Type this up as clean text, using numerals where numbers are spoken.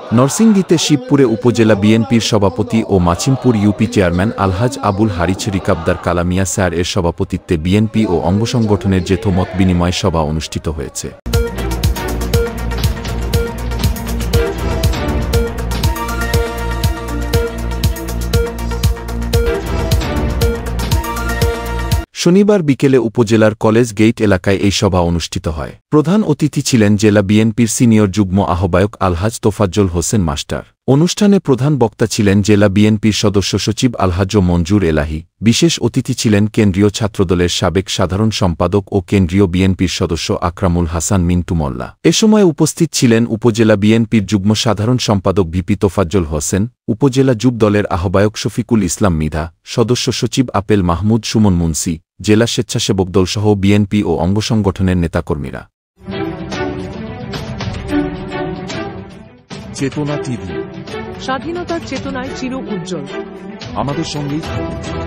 নরসিংদীতে শিবপুরে উপজেলা বিএনপির সভাপতি ও মাছিমপুর ইউপি চেয়ারম্যান আলহাজ আবুল হারিছ রিকাবদার কালামিয়া স্যার এর সভাপতিত্বে বিএনপি ও অঙ্গসংগঠনের যৌথ মত বিনিময় সভা অনুষ্ঠিত হয়েছে। শনিবার বিকেলে উপজেলার কলেজ গেইট এলাকায় এই সভা অনুষ্ঠিত হয়। প্রধান অতিথি ছিলেন জেলা বিএনপির সিনিয়র যুগ্ম আহ্বায়ক আলহাজ তোফাজ্জল হোসেন মাস্টার। অনুষ্ঠানে প্রধান বক্তা ছিলেন জেলা বিএনপির সদস্য সচিব আলহাজ মঞ্জুর এলাহি। বিশেষ অতিথি ছিলেন কেন্দ্রীয় ছাত্রদলের সাবেক সাধারণ সম্পাদক ও কেন্দ্রীয় বিএনপির সদস্য আকরামুল হাসান মিন্টু মোল্লা। এ সময় উপস্থিত ছিলেন উপজেলা বিএনপির যুগ্ম সাধারণ সম্পাদক ভিপি তোফাজ্জল হোসেন, উপজেলা যুব দলের আহ্বায়ক শফিকুল ইসলাম মৃধা, সদস্য সচিব আপেল মাহমুদ সুমন মুন্সি, জেলা স্বেচ্ছাসেবক দলসহ বিএনপি ও অঙ্গসংগঠনের নেতাকর্মীরা। চেতনা টিভি, স্বাধীনতার চেতনায় চির উজ্জ্বল। আমাদের সঙ্গেই থাকুন।